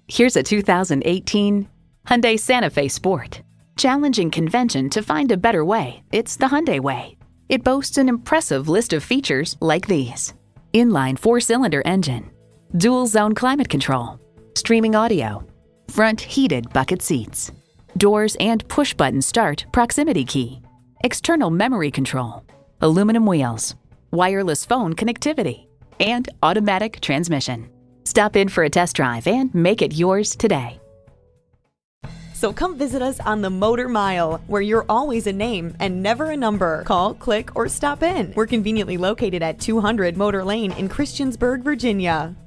Here's a 2018 Hyundai Santa Fe Sport. Challenging convention to find a better way, it's the Hyundai way. It boasts an impressive list of features like these: inline 4-cylinder engine, dual zone climate control, streaming audio, front heated bucket seats, doors and push-button start proximity key, external memory control, aluminum wheels, wireless phone connectivity, and automatic transmission. Stop in for a test drive and make it yours today. So come visit us on the Motor Mile, where you're always a name and never a number. Call, click, or stop in. We're conveniently located at 200 Motor Lane in Christiansburg, Virginia.